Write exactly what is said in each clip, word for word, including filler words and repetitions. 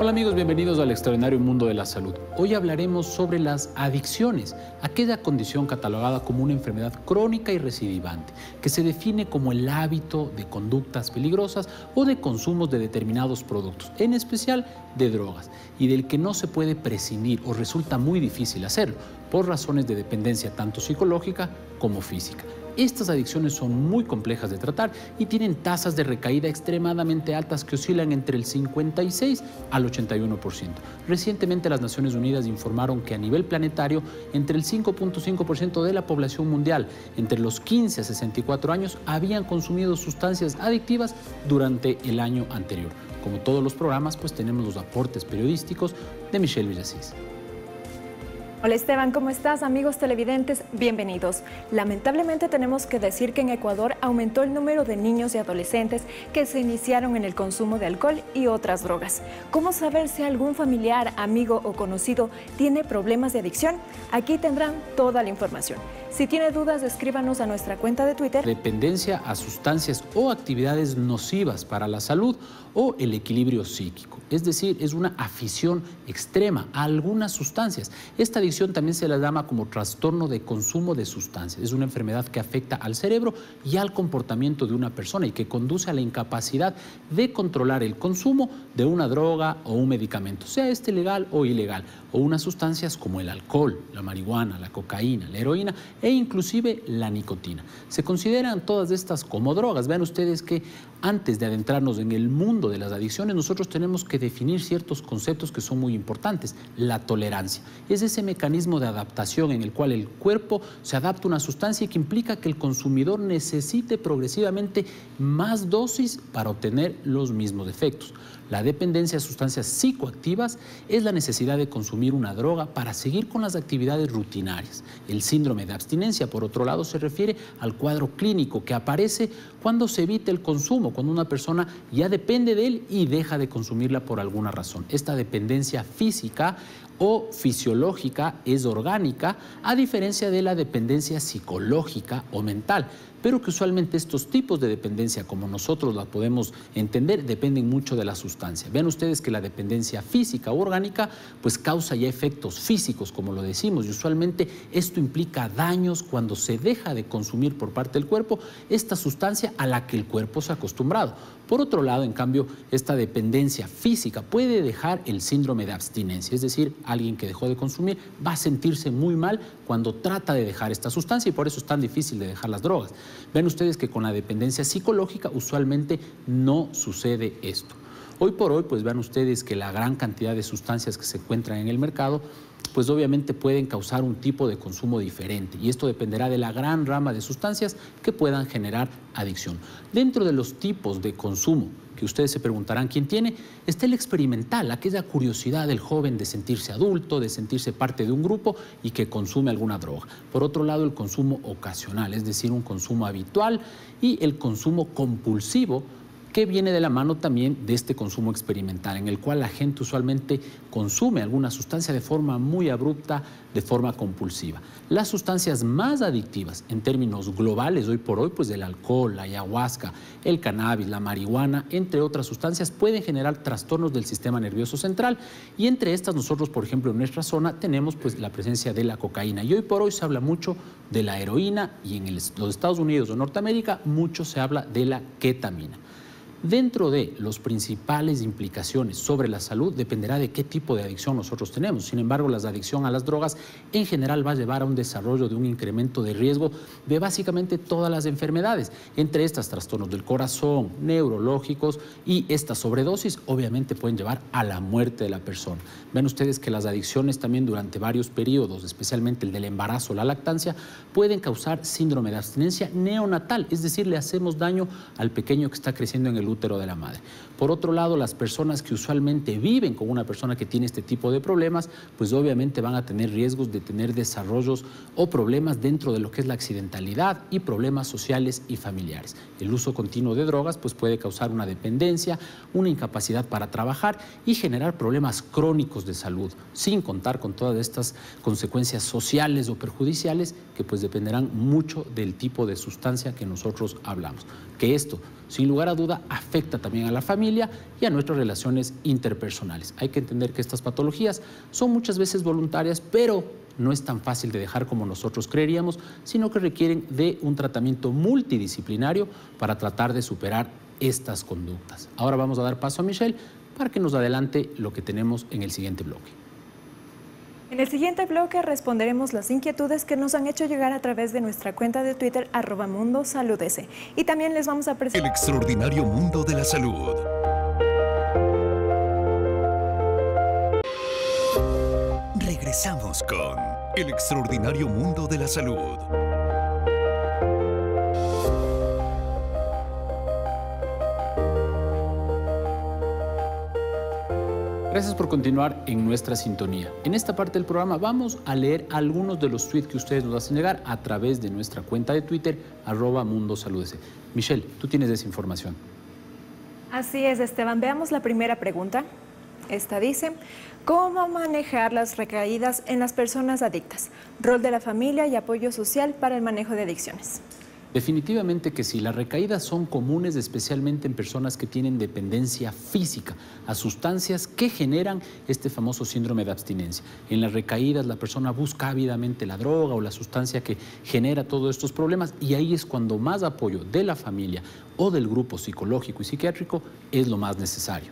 Hola amigos, bienvenidos al extraordinario mundo de la salud. Hoy hablaremos sobre las adicciones, aquella condición catalogada como una enfermedad crónica y recidivante, que se define como el hábito de conductas peligrosas o de consumos de determinados productos, en especial de drogas, y del que no se puede prescindir o resulta muy difícil hacerlo, por razones de dependencia tanto psicológica como física. Estas adicciones son muy complejas de tratar y tienen tasas de recaída extremadamente altas que oscilan entre el cincuenta y seis al ochenta y uno por ciento. Recientemente las Naciones Unidas informaron que a nivel planetario entre el cinco punto cinco por ciento de la población mundial entre los quince a sesenta y cuatro años habían consumido sustancias adictivas durante el año anterior. Como todos los programas, pues tenemos los aportes periodísticos de Michelle Villasís. Hola Esteban, ¿cómo estás? Amigos televidentes, bienvenidos. Lamentablemente tenemos que decir que en Ecuador aumentó el número de niños y adolescentes que se iniciaron en el consumo de alcohol y otras drogas. ¿Cómo saber si algún familiar, amigo o conocido tiene problemas de adicción? Aquí tendrán toda la información. Si tiene dudas, escríbanos a nuestra cuenta de Twitter. Dependencia a sustancias o actividades nocivas para la salud o el equilibrio psíquico. Es decir, es una afición extrema a algunas sustancias. Esta adicción también se la llama como trastorno de consumo de sustancias. Es una enfermedad que afecta al cerebro y al comportamiento de una persona y que conduce a la incapacidad de controlar el consumo de una droga o un medicamento, sea este legal o ilegal, o unas sustancias como el alcohol, la marihuana, la cocaína, la heroína e inclusive la nicotina. Se consideran todas estas como drogas. Vean ustedes que antes de adentrarnos en el mundo de las adicciones, nosotros tenemos que definir ciertos conceptos que son muy importantes. La tolerancia es ese mecanismo de adaptación en el cual el cuerpo se adapta a una sustancia y que implica que el consumidor necesite progresivamente más dosis para obtener los mismos efectos. La dependencia a sustancias psicoactivas es la necesidad de consumir una droga para seguir con las actividades rutinarias. El síndrome de abstinencia, por otro lado, se refiere al cuadro clínico que aparece cuando se evita el consumo, cuando una persona ya depende de él y deja de consumirla por alguna razón. Esta dependencia física o fisiológica es orgánica, a diferencia de la dependencia psicológica o mental, pero que usualmente estos tipos de dependencia, como nosotros la podemos entender, dependen mucho de la sustancia. Vean ustedes que la dependencia física o orgánica pues causa ya efectos físicos, como lo decimos, y usualmente esto implica daños cuando se deja de consumir por parte del cuerpo esta sustancia a la que el cuerpo se ha acostumbrado. Por otro lado, en cambio, esta dependencia física puede dejar el síndrome de abstinencia, es decir, alguien que dejó de consumir va a sentirse muy mal cuando trata de dejar esta sustancia y por eso es tan difícil de dejar las drogas. Ven ustedes que con la dependencia psicológica usualmente no sucede esto. Hoy por hoy, pues vean ustedes que la gran cantidad de sustancias que se encuentran en el mercado pues obviamente pueden causar un tipo de consumo diferente y esto dependerá de la gran rama de sustancias que puedan generar adicción. Dentro de los tipos de consumo que ustedes se preguntarán quién tiene, está el experimental, aquella curiosidad del joven de sentirse adulto, de sentirse parte de un grupo y que consume alguna droga. Por otro lado, el consumo ocasional, es decir, un consumo habitual, y el consumo compulsivo, que viene de la mano también de este consumo experimental, en el cual la gente usualmente consume alguna sustancia de forma muy abrupta, de forma compulsiva. Las sustancias más adictivas en términos globales hoy por hoy, pues el alcohol, la ayahuasca, el cannabis, la marihuana, entre otras sustancias, pueden generar trastornos del sistema nervioso central y entre estas nosotros, por ejemplo, en nuestra zona tenemos pues la presencia de la cocaína y hoy por hoy se habla mucho de la heroína y en el, los Estados Unidos o Norteamérica mucho se habla de la ketamina. Dentro de las principales implicaciones sobre la salud dependerá de qué tipo de adicción nosotros tenemos. Sin embargo, la adicción a las drogas en general va a llevar a un desarrollo de un incremento de riesgo de básicamente todas las enfermedades, entre estas trastornos del corazón, neurológicos y esta sobredosis obviamente pueden llevar a la muerte de la persona. Ven ustedes que las adicciones también durante varios periodos, especialmente el del embarazo o la lactancia, pueden causar síndrome de abstinencia neonatal, es decir, le hacemos daño al pequeño que está creciendo en el útero de la madre. Por otro lado, las personas que usualmente viven con una persona que tiene este tipo de problemas, pues obviamente van a tener riesgos de tener desarrollos o problemas dentro de lo que es la accidentalidad y problemas sociales y familiares. El uso continuo de drogas pues puede causar una dependencia, una incapacidad para trabajar y generar problemas crónicos de salud, sin contar con todas estas consecuencias sociales o perjudiciales que pues dependerán mucho del tipo de sustancia que nosotros hablamos. Que esto sin lugar a duda afecta también a la familia y a nuestras relaciones interpersonales. Hay que entender que estas patologías son muchas veces voluntarias, pero no es tan fácil de dejar como nosotros creeríamos, sino que requieren de un tratamiento multidisciplinario para tratar de superar estas conductas. Ahora vamos a dar paso a Michelle para que nos adelante lo que tenemos en el siguiente bloque. En el siguiente bloque responderemos las inquietudes que nos han hecho llegar a través de nuestra cuenta de Twitter, arroba Mundo Saludece. Y también les vamos a presentar el extraordinario mundo de la salud. Regresamos con el extraordinario mundo de la salud. Gracias por continuar en nuestra sintonía. En esta parte del programa vamos a leer algunos de los tweets que ustedes nos hacen llegar a través de nuestra cuenta de Twitter, arroba Mundo Saludece. Michelle, tú tienes esa información. Así es, Esteban. Veamos la primera pregunta. Esta dice, ¿cómo manejar las recaídas en las personas adictas? Rol de la familia y apoyo social para el manejo de adicciones. Definitivamente que sí, las recaídas son comunes, especialmente en personas que tienen dependencia física a sustancias que generan este famoso síndrome de abstinencia. En las recaídas la persona busca ávidamente la droga o la sustancia que genera todos estos problemas y ahí es cuando más apoyo de la familia o del grupo psicológico y psiquiátrico es lo más necesario.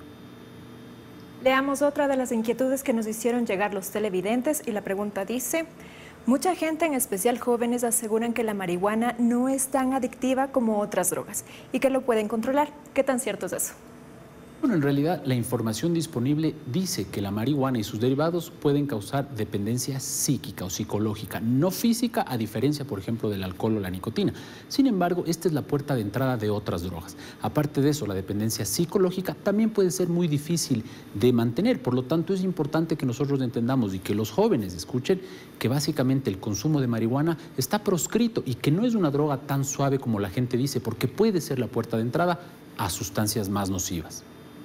Leamos otra de las inquietudes que nos hicieron llegar los televidentes y la pregunta dice, mucha gente, en especial jóvenes, aseguran que la marihuana no es tan adictiva como otras drogas y que lo pueden controlar. ¿Qué tan cierto es eso? Bueno, en realidad la información disponible dice que la marihuana y sus derivados pueden causar dependencia psíquica o psicológica, no física, a diferencia, por ejemplo, del alcohol o la nicotina. Sin embargo, esta es la puerta de entrada de otras drogas. Aparte de eso, la dependencia psicológica también puede ser muy difícil de mantener. Por lo tanto, es importante que nosotros entendamos y que los jóvenes escuchen que básicamente el consumo de marihuana está proscrito y que no es una droga tan suave como la gente dice, porque puede ser la puerta de entrada a sustancias más nocivas.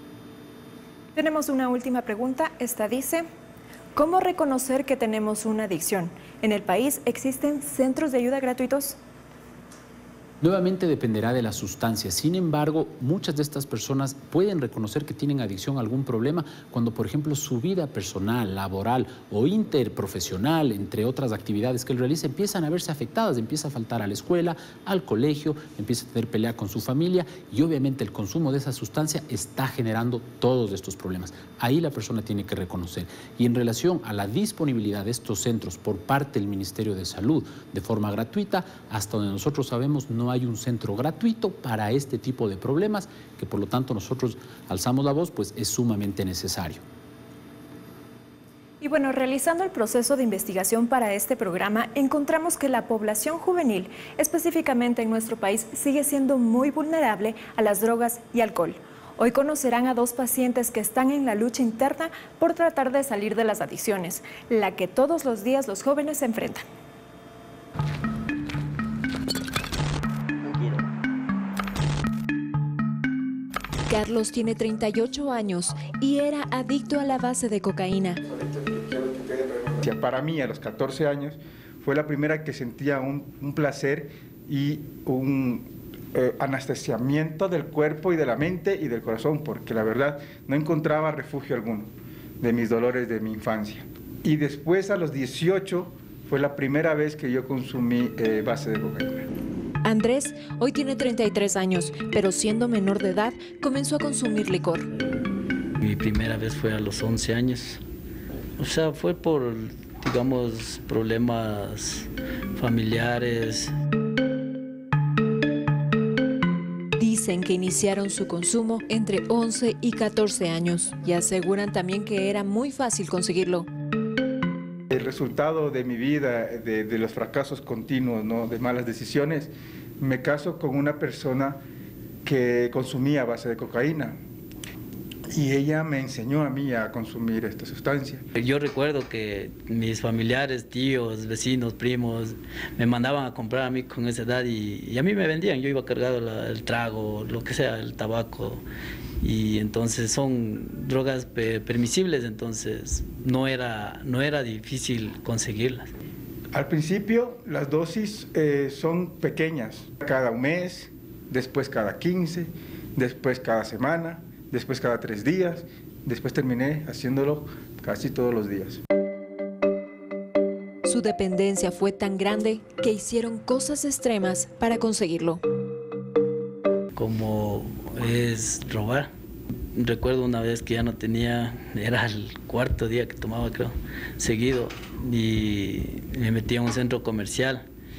Tenemos una última pregunta. Esta dice, ¿cómo reconocer que tenemos una adicción? ¿En el país existen centros de ayuda gratuitos? Nuevamente dependerá de la sustancia. Sin embargo, muchas de estas personas pueden reconocer que tienen adicción a algún problema cuando, por ejemplo, su vida personal, laboral o interprofesional, entre otras actividades que él realiza, empiezan a verse afectadas, empieza a faltar a la escuela, al colegio, empieza a tener pelea con su familia y obviamente el consumo de esa sustancia está generando todos estos problemas. Ahí la persona tiene que reconocer. Y en relación a la disponibilidad de estos centros por parte del Ministerio de Salud de forma gratuita, hasta donde nosotros sabemos no hay un centro gratuito para este tipo de problemas, que por lo tanto nosotros alzamos la voz, pues es sumamente necesario. Y bueno, realizando el proceso de investigación para este programa, encontramos que la población juvenil, específicamente en nuestro país, sigue siendo muy vulnerable a las drogas y alcohol. Hoy conocerán a dos pacientes que están en la lucha interna por tratar de salir de las adicciones, la que todos los días los jóvenes se enfrentan. Carlos tiene treinta y ocho años y era adicto a la base de cocaína. Para mí, a los catorce años, fue la primera que sentía un, un placer y un eh, anestesiamiento del cuerpo y de la mente y del corazón, porque la verdad no encontraba refugio alguno de mis dolores de mi infancia. Y después, a los dieciocho, fue la primera vez que yo consumí eh, base de cocaína. Andrés hoy tiene treinta y tres años, pero siendo menor de edad comenzó a consumir licor. Mi primera vez fue a los once años. O sea, fue por, digamos, problemas familiares. Dicen que iniciaron su consumo entre once y catorce años y aseguran también que era muy fácil conseguirlo. El resultado de mi vida, de, de los fracasos continuos, ¿no?, de malas decisiones, me caso con una persona que consumía a base de cocaína y ella me enseñó a mí a consumir esta sustancia. Yo recuerdo que mis familiares, tíos, vecinos, primos, me mandaban a comprar a mí con esa edad y, y a mí me vendían. Yo iba cargado la, el trago, lo que sea, el tabaco. Y entonces son drogas permisibles, entonces no era, no era difícil conseguirlas. Al principio las dosis eh, son pequeñas, cada un mes, después cada quince, después cada semana, después cada tres días, después terminé haciéndolo casi todos los días. Su dependencia fue tan grande que hicieron cosas extremas para conseguirlo. Como es robar. Recuerdo una vez que ya no tenía, era el cuarto día que tomaba, creo, seguido, y me metí a un centro comercial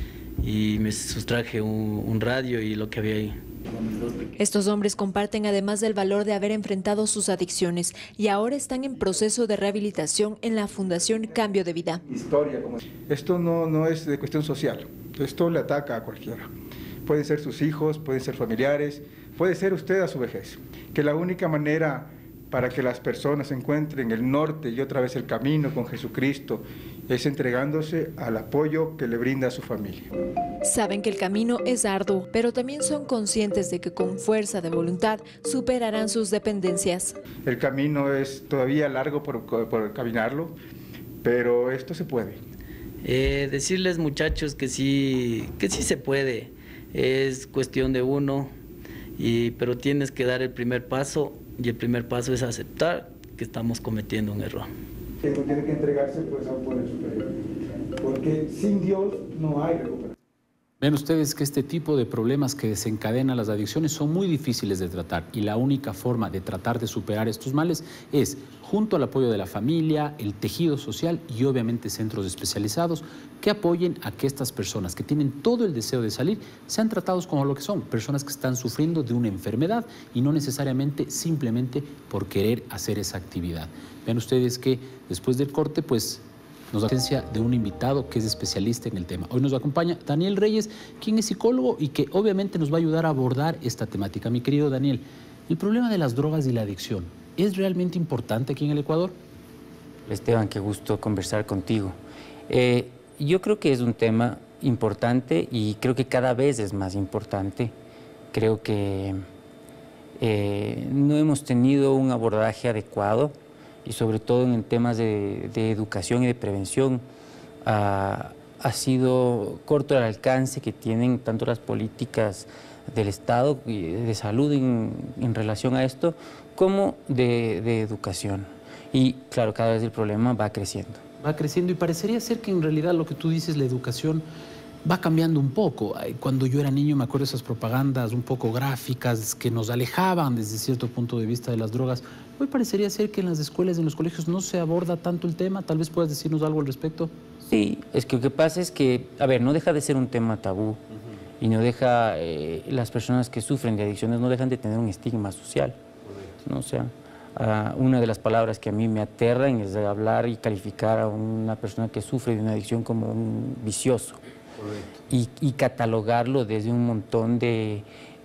y me sustraje un, un radio y lo que había ahí. Estos hombres comparten además del valor de haber enfrentado sus adicciones y ahora están en proceso de rehabilitación en la Fundación Cambio de Vida. Historia, como... Esto no, no es de cuestión social, esto le ataca a cualquiera. Pueden ser sus hijos, pueden ser familiares, puede ser usted a su vejez. Que la única manera para que las personas encuentren el norte y otra vez el camino con Jesucristo es entregándose al apoyo que le brinda a su familia. Saben que el camino es arduo, pero también son conscientes de que con fuerza de voluntad superarán sus dependencias. El camino es todavía largo por, por caminarlo, pero esto se puede. Eh, decirles, muchachos, que sí, que sí se puede. Es cuestión de uno, y, pero tienes que dar el primer paso, y el primer paso es aceptar que estamos cometiendo un error. Que uno tiene que entregarse pues, a un poder superior, porque sin Dios no hay recuperación. Ven ustedes que este tipo de problemas que desencadenan las adicciones son muy difíciles de tratar y la única forma de tratar de superar estos males es junto al apoyo de la familia, el tejido social y obviamente centros especializados que apoyen a que estas personas que tienen todo el deseo de salir sean tratados como lo que son, personas que están sufriendo de una enfermedad y no necesariamente simplemente por querer hacer esa actividad. Ven ustedes que después del corte pues nos da presencia de un invitado que es especialista en el tema. Hoy nos acompaña Daniel Reyes, quien es psicólogo y que obviamente nos va a ayudar a abordar esta temática. Mi querido Daniel, el problema de las drogas y la adicción, ¿es realmente importante aquí en el Ecuador? Esteban, qué gusto conversar contigo. Eh, yo creo que es un tema importante y creo que cada vez es más importante. Creo que eh, no hemos tenido un abordaje adecuado y sobre todo en temas de, de educación y de prevención, ha, ha sido corto el alcance que tienen tanto las políticas del Estado de salud en, en relación a esto, como de, de educación. Y claro, cada vez el problema va creciendo. Va creciendo y parecería ser que en realidad lo que tú dices, la educación, va cambiando un poco. Cuando yo era niño me acuerdo de esas propagandas un poco gráficas que nos alejaban desde cierto punto de vista de las drogas. Hoy parecería ser que en las escuelas y en los colegios no se aborda tanto el tema. Tal vez puedas decirnos algo al respecto. Sí, es que lo que pasa es que, a ver, no deja de ser un tema tabú. Uh-huh. Y no deja, eh, las personas que sufren de adicciones no dejan de tener un estigma social. Correcto. ¿No? O sea, uh, una de las palabras que a mí me aterran es hablar y calificar a una persona que sufre de una adicción como un vicioso. Y, y catalogarlo desde un montón de,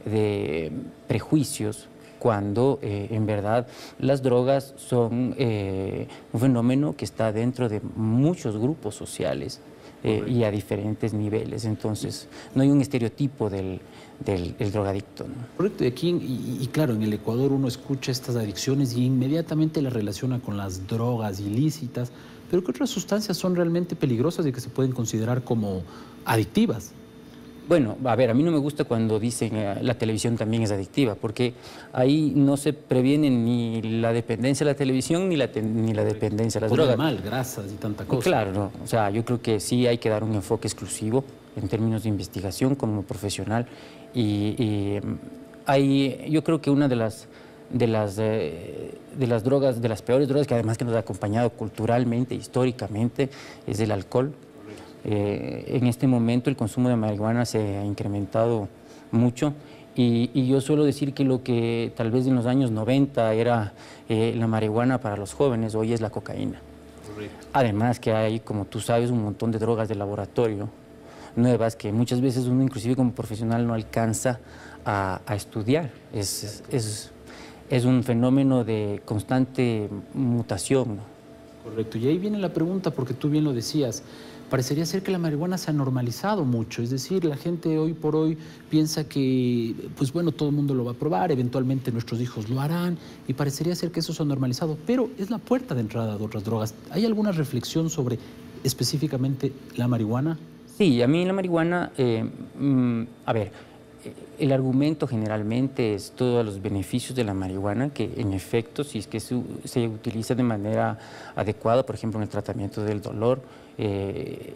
de prejuicios, cuando eh, en verdad las drogas son eh, un fenómeno que está dentro de muchos grupos sociales eh, y a diferentes niveles. Entonces, no hay un estereotipo del, del, del drogadicto, ¿no? Correcto, y aquí, y, y claro, en el Ecuador uno escucha estas adicciones y inmediatamente las relaciona con las drogas ilícitas, pero ¿qué otras sustancias son realmente peligrosas y que se pueden considerar como adictivas? Bueno, a ver, a mí no me gusta cuando dicen eh, la televisión también es adictiva, porque ahí no se previene ni la dependencia de la televisión ni la, te, ni la dependencia de las Ponen drogas. mal, grasas y tanta cosa. Claro, no. O sea, yo creo que sí hay que dar un enfoque exclusivo en términos de investigación como profesional y, y hay, yo creo que una de las de las, eh, de las drogas, de las peores drogas que además que nos ha acompañado culturalmente, históricamente, es el alcohol. Eh, en este momento el consumo de marihuana se ha incrementado mucho y, y yo suelo decir que lo que tal vez en los años noventa era eh, la marihuana para los jóvenes, hoy es la cocaína. Correcto. Además que hay, como tú sabes, un montón de drogas de laboratorio nuevas que muchas veces uno inclusive como profesional no alcanza a, a estudiar. Es, es, es, es un fenómeno de constante mutación, ¿no? Correcto, y ahí viene la pregunta, porque tú bien lo decías, parecería ser que la marihuana se ha normalizado mucho, es decir, la gente hoy por hoy piensa que, pues bueno, todo el mundo lo va a probar, eventualmente nuestros hijos lo harán, y parecería ser que eso se ha normalizado, pero es la puerta de entrada de otras drogas. ¿Hay alguna reflexión sobre específicamente la marihuana? Sí, a mí la marihuana, eh, mm, a ver, el argumento generalmente es todos los beneficios de la marihuana, que en efecto, si es que se, se utiliza de manera adecuada, por ejemplo, en el tratamiento del dolor, eh,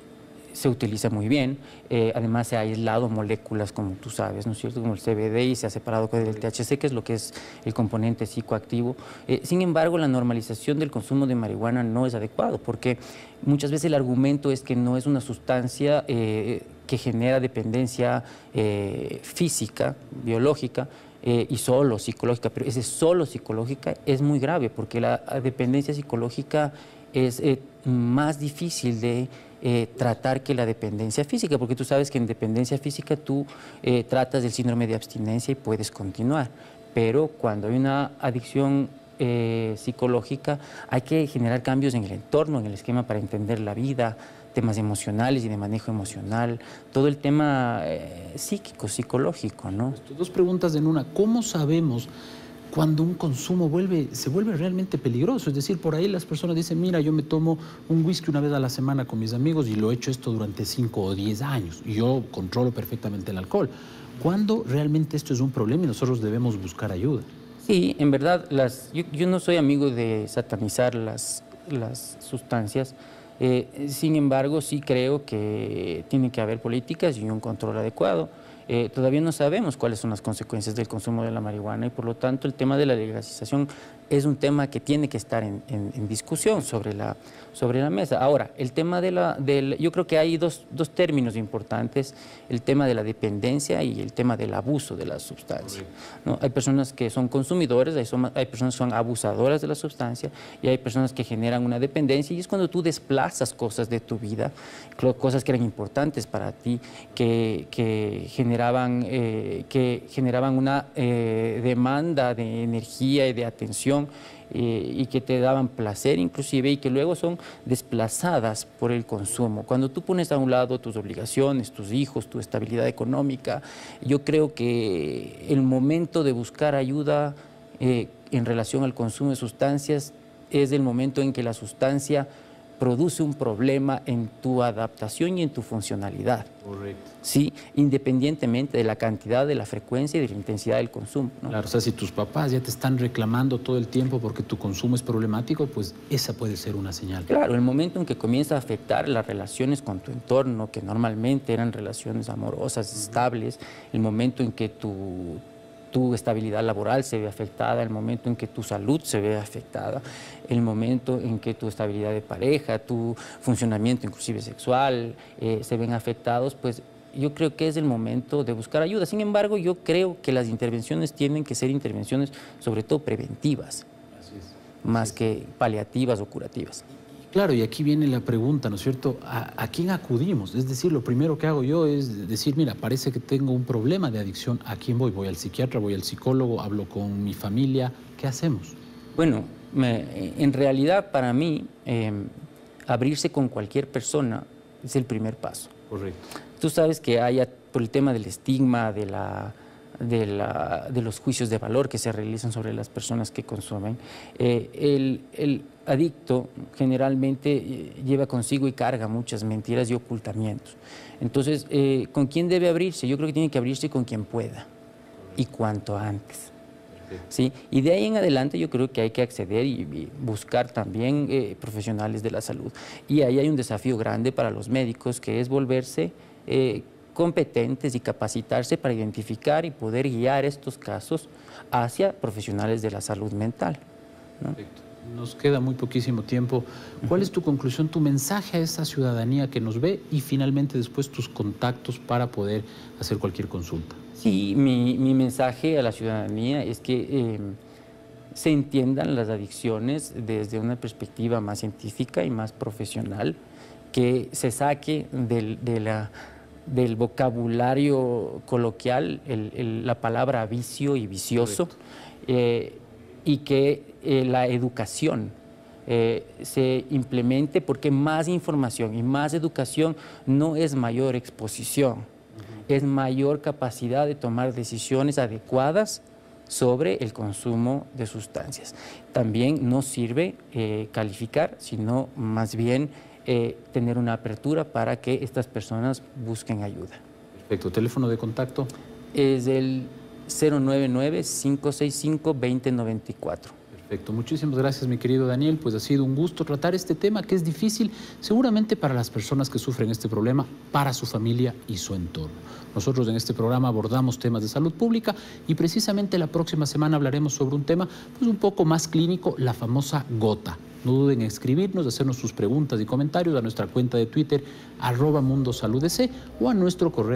se utiliza muy bien. Eh, además, se ha aislado moléculas, como tú sabes, ¿no es cierto?, como el C B D, y se ha separado con el T H C, que es lo que es el componente psicoactivo. Eh, sin embargo, la normalización del consumo de marihuana no es adecuado, porque muchas veces el argumento es que no es una sustancia eh, que genera dependencia eh, física, biológica, eh, y solo psicológica, pero ese solo psicológica es muy grave, porque la dependencia psicológica es eh, más difícil de eh, tratar que la dependencia física, porque tú sabes que en dependencia física tú eh, tratas del síndrome de abstinencia y puedes continuar, pero cuando hay una adicción eh, psicológica hay que generar cambios en el entorno, en el esquema para entender la vida, temas emocionales y de manejo emocional, todo el tema eh, psíquico, psicológico, ¿no? Dos preguntas en una. ¿Cómo sabemos cuando un consumo vuelve, se vuelve realmente peligroso? Es decir, por ahí las personas dicen, mira, yo me tomo un whisky una vez a la semana con mis amigos y lo he hecho esto durante cinco o diez años y yo controlo perfectamente el alcohol. ¿Cuándo realmente esto es un problema y nosotros debemos buscar ayuda? Sí, en verdad, las, yo, yo no soy amigo de satanizar las, las sustancias. Eh, sin embargo, sí creo que tiene que haber políticas y un control adecuado. Eh, todavía no sabemos cuáles son las consecuencias del consumo de la marihuana y por lo tanto el tema de la legalización es un tema que tiene que estar en, en, en discusión sobre la, sobre la mesa. Ahora, el tema de la, del, yo creo que hay dos, dos términos importantes, el tema de la dependencia y el tema del abuso de la sustancia, ¿no? Hay personas que son consumidores, hay, son, hay personas que son abusadoras de la sustancia y hay personas que generan una dependencia, y es cuando tú desplazas cosas de tu vida, cosas que eran importantes para ti, que, que generaban, eh, que generaban una eh, demanda de energía y de atención, Eh, y que te daban placer inclusive, y que luego son desplazadas por el consumo. Cuando tú pones a un lado tus obligaciones, tus hijos, tu estabilidad económica, yo creo que el momento de buscar ayuda eh, en relación al consumo de sustancias es el momento en que la sustancia produce un problema en tu adaptación y en tu funcionalidad. Correcto. Sí, independientemente de la cantidad, de la frecuencia y de la intensidad del consumo, ¿no? Claro, o sea, si tus papás ya te están reclamando todo el tiempo porque tu consumo es problemático, pues esa puede ser una señal. Claro, el momento en que comienza a afectar las relaciones con tu entorno, que normalmente eran relaciones amorosas, uh-huh, estables, el momento en que tu... tu estabilidad laboral se ve afectada, el momento en que tu salud se ve afectada, el momento en que tu estabilidad de pareja, tu funcionamiento inclusive sexual eh, se ven afectados, pues yo creo que es el momento de buscar ayuda. Sin embargo, yo creo que las intervenciones tienen que ser intervenciones sobre todo preventivas, Así es. más Así es. que paliativas o curativas. Claro, y aquí viene la pregunta, ¿no es cierto? ¿A, ¿A quién acudimos? Es decir, lo primero que hago yo es decir, mira, parece que tengo un problema de adicción, ¿a quién voy? ¿Voy al psiquiatra, voy al psicólogo, hablo con mi familia? ¿Qué hacemos? Bueno, me, en realidad para mí, eh, abrirse con cualquier persona es el primer paso. Correcto. Tú sabes que hay, por el tema del estigma, de la... De, la, de los juicios de valor que se realizan sobre las personas que consumen, eh, el, el adicto generalmente eh, lleva consigo y carga muchas mentiras y ocultamientos. Entonces, eh, ¿con quién debe abrirse? Yo creo que tiene que abrirse con quien pueda y cuanto antes. ¿Sí? Y de ahí en adelante yo creo que hay que acceder y, y buscar también eh, profesionales de la salud. Y ahí hay un desafío grande para los médicos, que es volverse eh, competentes y capacitarse para identificar y poder guiar estos casos hacia profesionales de la salud mental, ¿no? Perfecto. Nos queda muy poquísimo tiempo. ¿Cuál es tu conclusión, tu mensaje a esa ciudadanía que nos ve y finalmente después tus contactos para poder hacer cualquier consulta? Sí, mi, mi mensaje a la ciudadanía es que eh, se entiendan las adicciones desde una perspectiva más científica y más profesional, que se saque del, de la... del vocabulario coloquial, el, el, la palabra vicio y vicioso, eh, y que eh, la educación eh, se implemente, porque más información y más educación no es mayor exposición, uh-huh, es mayor capacidad de tomar decisiones adecuadas sobre el consumo de sustancias. También no sirve eh, calificar, sino más bien Eh, tener una apertura para que estas personas busquen ayuda. Perfecto. ¿Teléfono de contacto? es el cero nueve nueve, cinco seis cinco, dos cero nueve cuatro. Perfecto, muchísimas gracias mi querido Daniel, pues ha sido un gusto tratar este tema que es difícil seguramente para las personas que sufren este problema, para su familia y su entorno. Nosotros en este programa abordamos temas de salud pública y precisamente la próxima semana hablaremos sobre un tema pues un poco más clínico, la famosa gota. No duden en escribirnos, hacernos sus preguntas y comentarios a nuestra cuenta de Twitter arroba Mundo Salud D C o a nuestro correo